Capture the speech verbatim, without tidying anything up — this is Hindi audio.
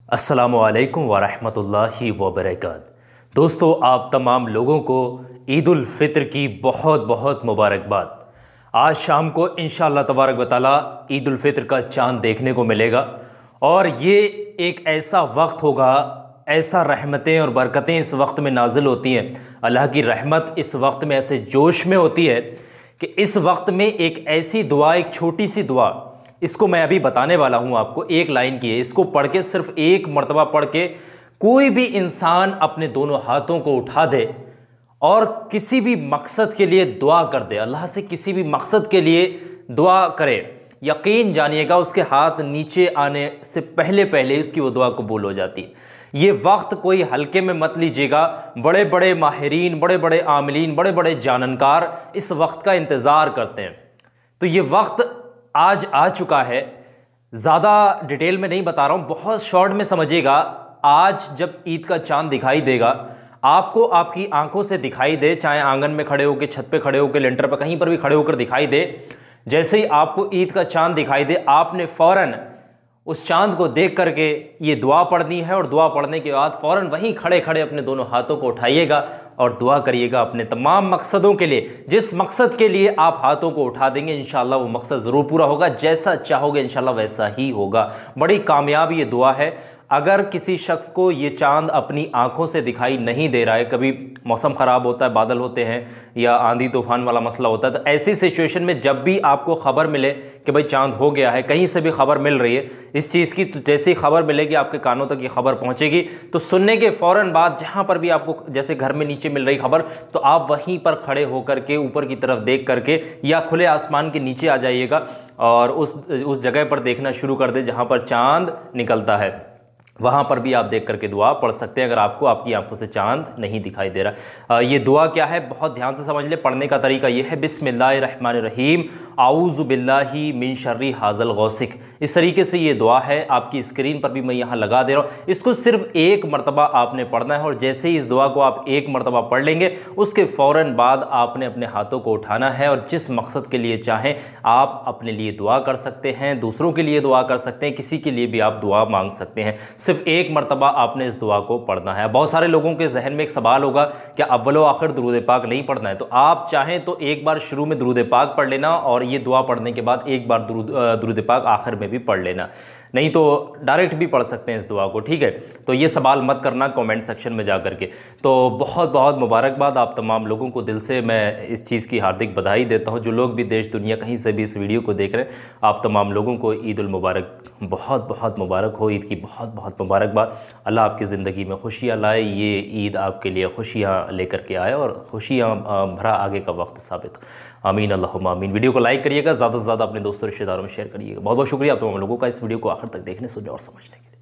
अस्सलामुअलैकुम वरहमतुल्लाहि वबरकातुहू। दोस्तों, आप तमाम लोगों को ईद उल फित्र की बहुत बहुत मुबारकबाद। आज शाम को इंशाअल्लाह तबारक व तआला ईद उल फित्र का चांद देखने को मिलेगा और ये एक ऐसा वक्त होगा, ऐसा रहमतें और बरकतें इस वक्त में नाजिल होती हैं। अल्लाह की रहमत इस वक्त में ऐसे जोश में होती है कि इस वक्त में एक ऐसी दुआ, एक छोटी सी दुआ, इसको मैं अभी बताने वाला हूं आपको। एक लाइन की है, इसको पढ़ के सिर्फ एक मर्तबा पढ़ के कोई भी इंसान अपने दोनों हाथों को उठा दे और किसी भी मकसद के लिए दुआ कर दे, अल्लाह से किसी भी मकसद के लिए दुआ करे, यकीन जानिएगा उसके हाथ नीचे आने से पहले पहले उसकी वो दुआ कबूल हो जाती है। ये वक्त कोई हल्के में मत लीजिएगा। बड़े बड़े माहिरीन, बड़े बड़े आमिलीन, बड़े बड़े जाननकार इस वक्त का इंतज़ार करते हैं। तो ये वक्त आज आ चुका है। ज़्यादा डिटेल में नहीं बता रहा हूँ, बहुत शॉर्ट में समझिएगा। आज जब ईद का चांद दिखाई देगा, आपको आपकी आंखों से दिखाई दे, चाहे आंगन में खड़े होकर, छत पे खड़े होकर, लेंटर पर, कहीं पर भी खड़े होकर दिखाई दे, जैसे ही आपको ईद का चांद दिखाई दे, आपने फ़ौरन उस चांद को देख करके ये दुआ पढ़नी है और दुआ पढ़ने के बाद फ़ौरन वहीं खड़े खड़े अपने दोनों हाथों को उठाइएगा और दुआ करिएगा अपने तमाम मकसदों के लिए। जिस मकसद के लिए आप हाथों को उठा देंगे, इंशाअल्लाह वो मकसद ज़रूर पूरा होगा। जैसा चाहोगे इंशाअल्लाह वैसा ही होगा। बड़ी कामयाब ये दुआ है। अगर किसी शख्स को ये चांद अपनी आंखों से दिखाई नहीं दे रहा है, कभी मौसम ख़राब होता है, बादल होते हैं या आंधी तूफान वाला मसला होता है, तो ऐसी सिचुएशन में जब भी आपको ख़बर मिले कि भाई चांद हो गया है, कहीं से भी खबर मिल रही है इस चीज़ की, तो जैसे ही खबर मिलेगी आपके कानों तक ये खबर पहुंचेगी, तो सुनने के फ़ौरन बाद जहां पर भी आपको, जैसे घर में नीचे मिल रही खबर, तो आप वहीं पर खड़े होकर के ऊपर की तरफ देख करके या खुले आसमान के नीचे आ जाइएगा और उस उस जगह पर देखना शुरू कर दे जहां पर चांद निकलता है। वहाँ पर भी आप देख करके दुआ पढ़ सकते हैं अगर आपको आपकी आंखों से चांद नहीं दिखाई दे रहा। ये दुआ क्या है, बहुत ध्यान से समझ ले। पढ़ने का तरीका ये है, बिस्मिल्लाहिर्रहमानिर्रहीम, आऊज़ु बिल्लाहि मिन शर्रि हाज़ल गौसिक। इस तरीके से ये दुआ है, आपकी स्क्रीन पर भी मैं यहाँ लगा दे रहा हूँ। इसको सिर्फ एक मरतबा आपने पढ़ना है और जैसे ही इस दुआ को आप एक मरतबा पढ़ लेंगे, उसके फ़ौरन बाद आपने अपने हाथों को उठाना है और जिस मकसद के लिए चाहें आप अपने लिए दुआ कर सकते हैं, दूसरों के लिए दुआ कर सकते हैं, किसी के लिए भी आप दुआ मांग सकते हैं। सिर्फ एक मरतबा आपने इस दुआ को पढ़ना है। बहुत सारे लोगों के जहन में एक सवाल होगा, क्या अव्वलो आखिर दुरूद पाक नहीं पढ़ना है? तो आप चाहें तो एक बार शुरू में दुरूद पाक पढ़ लेना और ये दुआ पढ़ने के बाद एक बार दुरूद दुरूद पाक आखिर में भी पढ़ लेना, नहीं तो डायरेक्ट भी पढ़ सकते हैं इस दुआ को, ठीक है? तो ये सवाल मत करना कमेंट सेक्शन में जा करके। तो बहुत बहुत मुबारकबाद आप तमाम लोगों को, दिल से मैं इस चीज़ की हार्दिक बधाई देता हूँ। जो लोग भी देश दुनिया कहीं से भी इस वीडियो को देख रहे हैं, आप तमाम लोगों को ईद उल मुबारक, बहुत बहुत मुबारक हो, ईद की बहुत बहुत मुबारकबाद। अल्लाह आपकी ज़िंदगी में खुशियाँ लाए, ये ईद आपके लिए खुशियाँ लेकर के आए और खुशियाँ भरा आगे का वक्त साबित हो। आमीन अल्लाहुम्मा आमीन। वीडियो को लाइक करिएगा, ज़्यादा से ज़्यादा अपने दोस्तों रिश्तेदारों में शेयर करिएगा। बहुत बहुत शुक्रिया आप तमाम लोगों का इस वीडियो को आखिर तक देखने, सुनने और समझने के।